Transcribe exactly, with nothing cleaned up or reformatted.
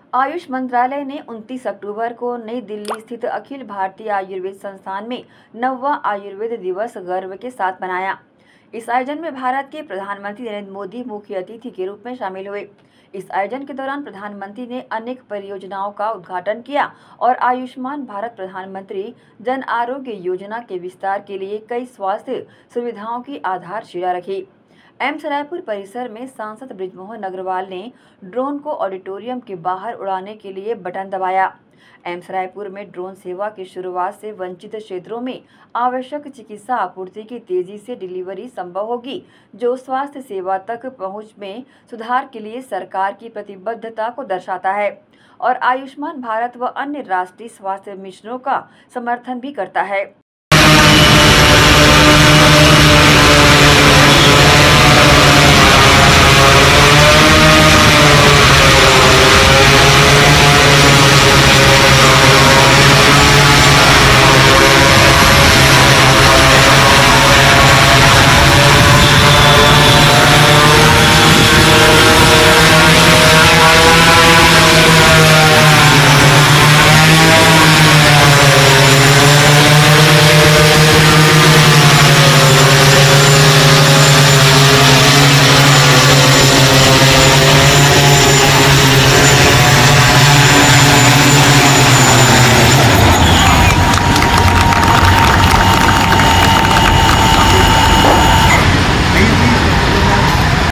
आयुष मंत्रालय ने उनतीस अक्टूबर को नई दिल्ली स्थित अखिल भारतीय आयुर्वेद संस्थान में नौवां आयुर्वेद दिवस गर्व के साथ मनाया। इस आयोजन में भारत के प्रधानमंत्री नरेंद्र मोदी मुख्य अतिथि के रूप में शामिल हुए। इस आयोजन के दौरान प्रधानमंत्री ने अनेक परियोजनाओं का उद्घाटन किया और आयुष्मान भारत प्रधानमंत्री जन आरोग्य योजना के विस्तार के लिए कई स्वास्थ्य सुविधाओं की आधारशिला रखी। एम्स रायपुर परिसर में सांसद बृजमोहन अग्रवाल ने ड्रोन को ऑडिटोरियम के बाहर उड़ाने के लिए बटन दबाया। एम्स रायपुर में ड्रोन सेवा की शुरुआत से वंचित क्षेत्रों में आवश्यक चिकित्सा आपूर्ति की तेजी से डिलीवरी संभव होगी, जो स्वास्थ्य सेवा तक पहुंच में सुधार के लिए सरकार की प्रतिबद्धता को दर्शाता है और आयुष्मान भारत व अन्य राष्ट्रीय स्वास्थ्य मिशनों का समर्थन भी करता है।